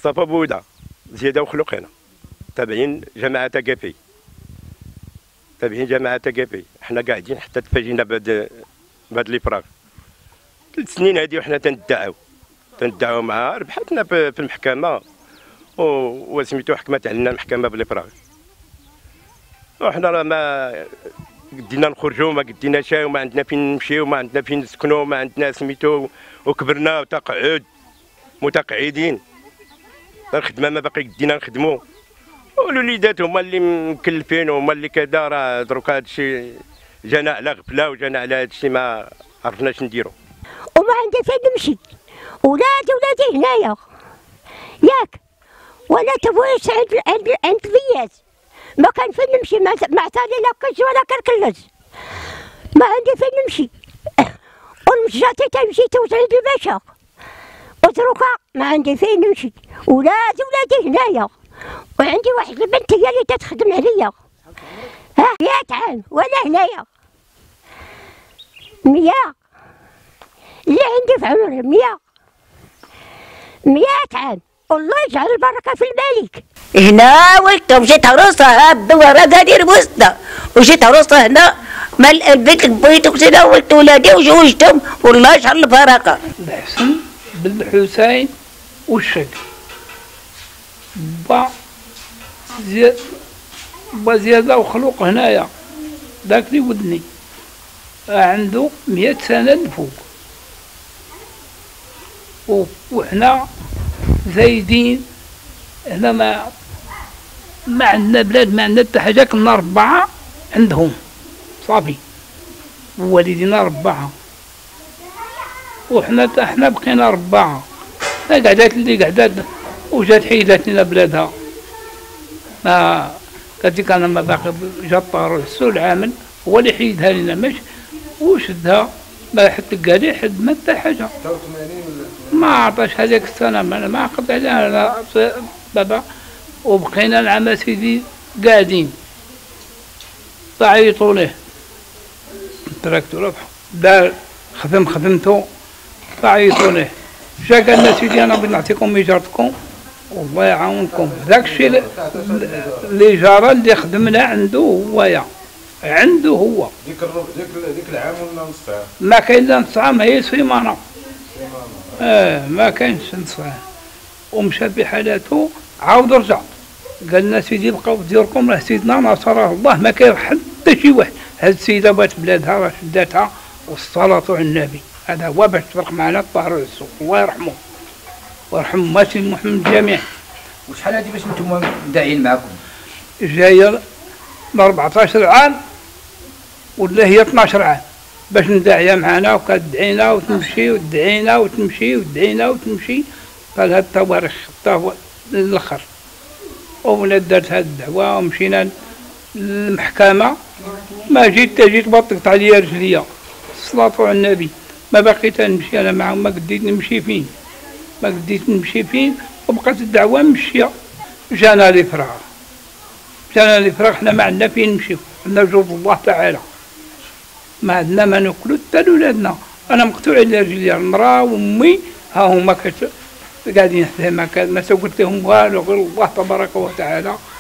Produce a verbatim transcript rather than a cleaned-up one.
مصطفى بوده زياده وخلق هنا تابعين جماعه تقافي تابعين جماعه تقافي. حنا قاعدين حتى تفاجئنا بهذا بهذا الافراغ. ثلاث سنين هذه وحنا تندعوا تندعوا معها. ربحتنا في المحكمه وسميتو حكمت علينا المحكمه بالافراغ. وحنا راه ما قدينا نخرجوا ما قدينا شيء وما عندنا فين نمشيو وما عندنا فين نسكنوا وما عندنا سميتو وكبرنا وتقعد متقعدين. الخدمه ما باقي قدينا نخدموا والوليدات هما اللي مكلفين وهما اللي كذا. راه دروك هذا الشيء جانا على غفله وجانا على هذا الشيء ما عرفناش نديرو. وما عندي فين نمشي. ولادي ولادي هنايا ياك ولا تبويش عند عند عند البيات. ما كان فين نمشي ما عطاني لا كج ولا كركلز. ما عندي فين نمشي. والمشاتي تمشي توصل الباشا ودروكا ما عندي فين نمشي. ولادي ولادي هنايا وعندي واحد البنت هي اللي تتخدم عليا. ها مية عام ولا هنايا مية اللي عندي في عمري مية مية عام. والله يجعل البركه في الملك. هنا ولدت ومشيت عروسه الدوره هذه الوسطى وجيت عروسه هنا مال البيت بيت وكذا ولدت ولادي وزوجتهم والله يجعل البركه. الحسن بالحسين والشق با زياد با زياده وخلوق هنايا داك اللي ودني عنده مئة سنه الفوق. وحنا زايدين هنا ما ما عندنا بلاد ما عندنا حتى حاجه. كنا أربعة عندهم صافي والدينا أربعة وحنا حنا بقينا أربعة. قعدات اللي قعدات وجات حيدات لنا بلادها. ما كذلك أنا ما باقي جا الطار السوق العامل هو اللي حيدها لنا مش وشدها ما حتى قالي حد ما حتى حاجه. ما عطاش هذيك السنه ما ما عقد عليها انا بابا. وبقينا العام سيدي قاعدين تعيطوا ليه التراكتور دار خدم خدمته تعيطوا ليه. جا قال لنا سيدي انا بغيت نعطيكم ايجارتكم والله يعاونكم. داك الشيء الايجار اللي خدمنا عنده هويا عنده هو. ديك ديك ديك العام ولا نص عام؟ ما كاين لا نص عام هي سيمانه. اه ما كاينش نص عام. ومشى بحالاته عاود رجع قال لنا سيدي بقاو في ديوركم راه سيدنا نصره الله ما كاين حتى شي واحد. هاد السيده بات بلادها راه شداتها والصلاه على النبي. هذا هو باش تفرق معنا الطاهر السوق الله يرحمه ويرحم ماتي محمد الجميع. وشحال هادي باش نتوما داعيين معاكم؟ جايه ب أربعطاش عام ولا هي اثناش عام باش نداعيه معنا وكتدعينا وتمشي وتدعينا وتمشي وتدعينا وتمشي. قال هاد التواريخ حتى للاخر ومن دارت هاد الدعوه ومشينا للمحكمه. ما جيت جيت بطقت عليا رجليا الصلاة على النبي. ما بقيت نمشي انا معهم ما قديت نمشي فين ما قديت نمشي فين وبقات الدعوه مشيه. جانا الافراغ جانا الافراغ. حنا ما عندنا فين نمشيو. عندنا جود الله تعالى ما عندنا ما ناكلو حتى لولادنا. انا مقطوع على رجليا المراه وامي ها هما قاعدين حدايا ما ما سوقت لهم والو غير الله تبارك وتعالى.